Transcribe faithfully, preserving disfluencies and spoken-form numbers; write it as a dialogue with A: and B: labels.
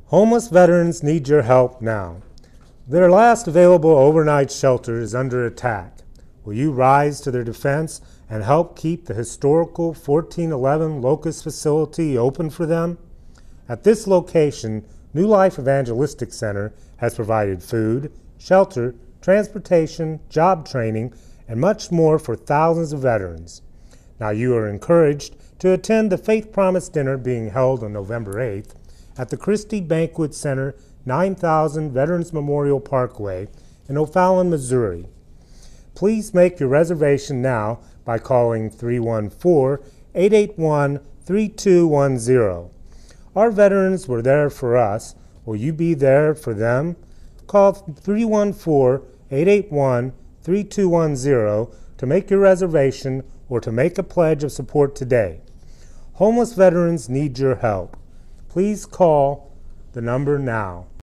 A: Homeless veterans need your help now. Their last available overnight shelter is under attack. Will you rise to their defense and help keep the historical fourteen eleven Locust facility open for them? At this location, New Life Evangelistic Center has provided food, shelter, transportation, job training, and much more for thousands of veterans. Now you are encouraged to attend the Faith Promise Dinner being held on November eighth at the Christie Banquet Center, nine thousand Veterans Memorial Parkway in O'Fallon, Missouri. Please make your reservation now by calling three one four, eight eight one, three two one zero. Our veterans were there for us. Will you be there for them? Call three one four, eight eight one, three two one zero to make your reservation or to make a pledge of support today. Homeless veterans need your help. Please call the number now.